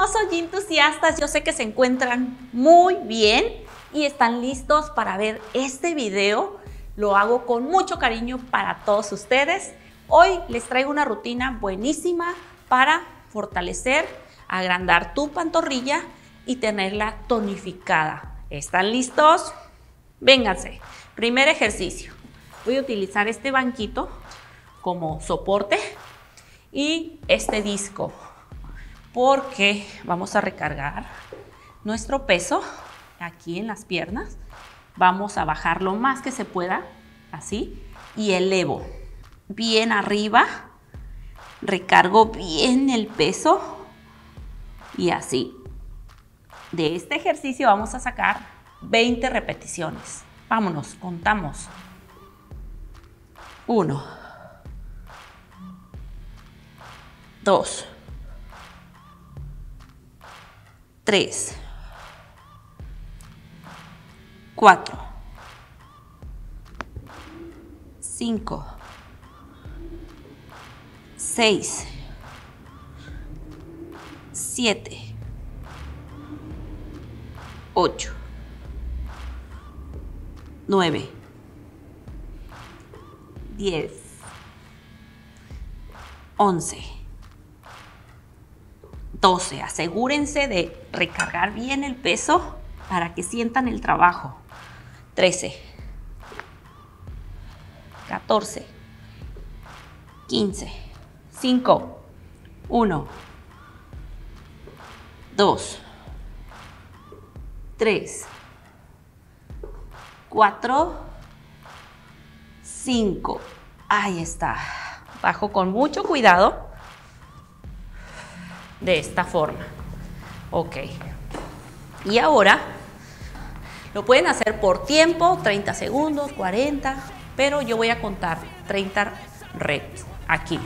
hermosos y entusiastas, yo sé que se encuentran muy bien y están listos para ver este video. Lo hago con mucho cariño para todos ustedes. Hoy les traigo una rutina buenísima para fortalecer, agrandar tu pantorrilla y tenerla tonificada. ¿Están listos? Vénganse. Primer ejercicio. Voy a utilizar este banquito como soporte y este disco, porque vamos a recargar nuestro peso aquí en las piernas. Vamos a bajar lo más que se pueda, así, y elevo bien arriba, recargo bien el peso y así. De este ejercicio vamos a sacar 20 repeticiones. Vámonos, contamos. 1, 2, 3, 4, 5, 6, 7, 8, 9, 10, 11, 12. Asegúrense de recargar bien el peso para que sientan el trabajo. 13, 14, 15, 5, 1, 2, 3, 4, 5. Ahí está. Bajo con mucho cuidado. De esta forma. Ok. Y ahora lo pueden hacer por tiempo, 30 segundos, 40, pero yo voy a contar 30 reps aquí.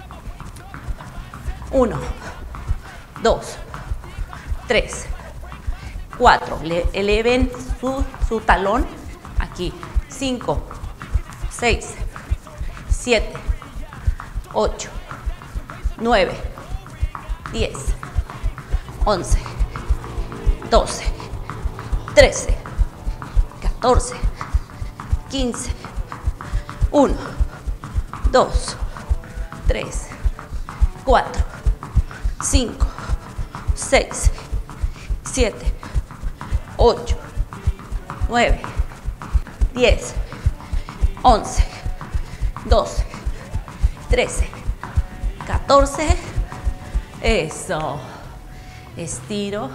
1, 2, 3, 4. Eleven su talón aquí. 5, 6, 7, 8, 9, 10, 11, 12, 13, 14, 15, 1, 2, 3, 4, 5, 6, 7, 8, 9, 10, 11, 12, 13, 14. Eso. Estiro,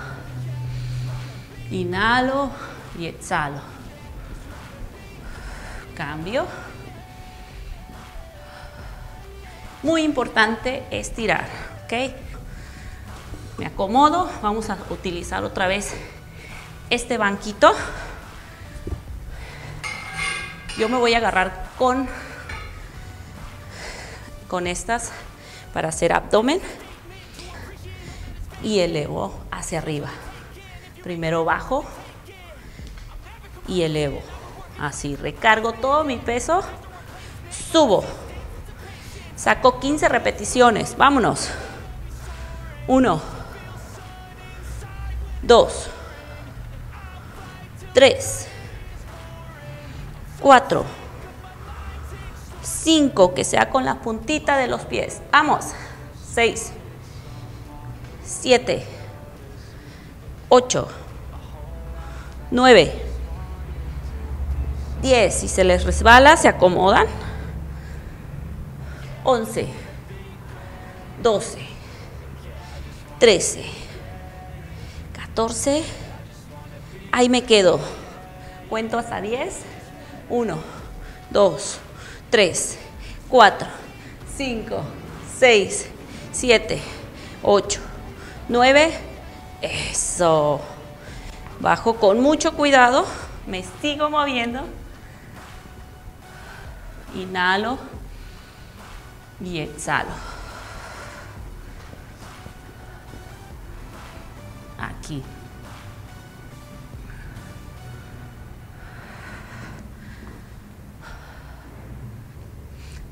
inhalo y exhalo. Cambio. Muy importante estirar, ¿ok? Me acomodo. Vamos a utilizar otra vez este banquito. Yo me voy a agarrar con estas para hacer abdomen y elevo hacia arriba. Primero bajo y elevo. Así, recargo todo mi peso, subo. Saco 15 repeticiones. Vámonos. 1, 2, 3, 4, 5, que sea con la puntita de los pies. Vamos. 6, 7, 8, 9, 10. Si se les resbala, se acomodan. 11, 12, 13, 14. Ahí me quedo. Cuento hasta 10. 1, 2, 3, 4, 5, 6, 7, 8, 9. Eso. Bajo con mucho cuidado. Me sigo moviendo. Inhalo y exhalo. Aquí.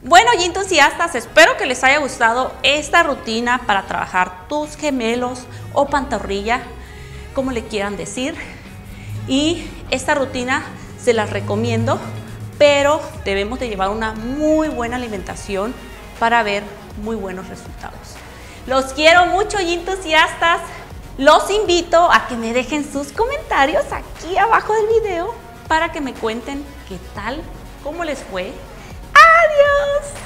Bueno, y entusiastas, espero que les haya gustado esta rutina para trabajar tus gemelos o pantorrilla, como le quieran decir. Y esta rutina se las recomiendo, pero debemos de llevar una muy buena alimentación para ver muy buenos resultados. Los quiero mucho y entusiastas. Los invito a que me dejen sus comentarios aquí abajo del video para que me cuenten qué tal, cómo les fue. ¡Adiós!